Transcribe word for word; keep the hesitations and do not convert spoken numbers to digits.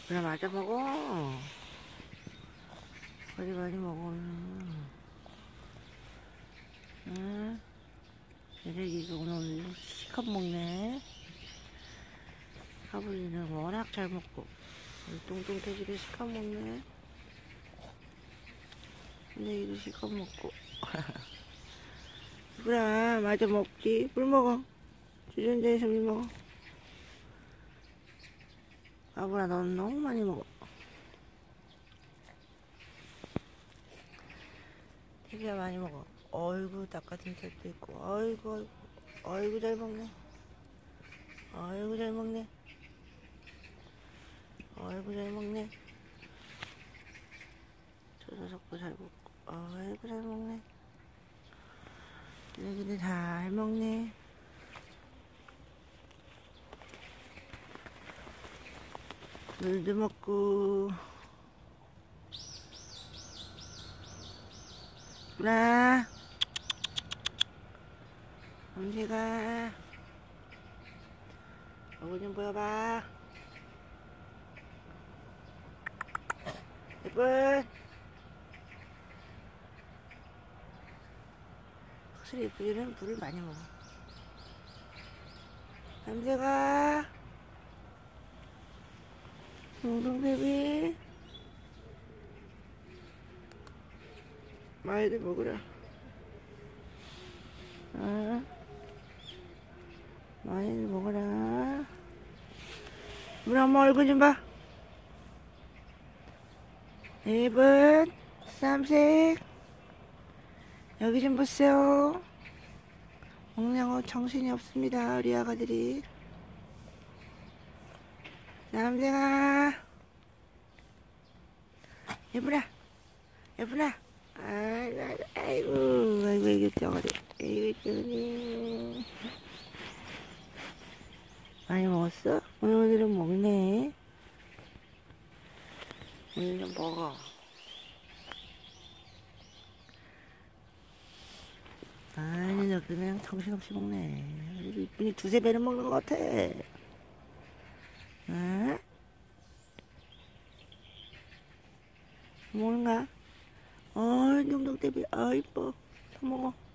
그래, 맞아 먹어. 그래, 많이 먹어. 응? 얘네기가 오늘 시컷 먹네. 하블이는 워낙 잘 먹고 뚱뚱돼지도 시컷 먹네. 얘네기도 시컷 먹고. 그래, 맞아 먹지. 물 먹어. 주전자에서 물 먹어. 아브라, 넌 너무 많이 먹어. 되게 많이 먹어. 어이구, 닭 같은 털도 있고. 어이구, 어이구, 어이구, 잘 먹네. 어이구, 잘 먹네. 어이구, 잘 먹네. 저 녀석도 잘 먹고. 어이구, 잘 먹네. 얘네들 잘 먹네. 물도 먹고. 나 엄지가 얼굴 좀 보여봐. 예쁜. 확실히 예쁘기는 물을 많이 먹어. 남자가 둥둥베비 많이들 먹으라. 어? 많이들 먹어라. 우리 엄마 얼굴 좀 봐. 예쁜 쌈색 여기 좀 보세요. 먹냐고 정신이 없습니다, 우리 아가들이. 남자가 예쁘라 예쁘라. 아이고 아이고 아이고 이거 쩌거리. 아이고 쩌거리. 많이 먹었어? 오늘 오늘은 먹네. 오늘 좀 먹어. 아니 너 그냥 정신없이 먹네. 이쁜이 두세 배는 먹는 것 같아. 응? 먹는가? 어이 둥둥대비. 어 이뻐. 더 먹어.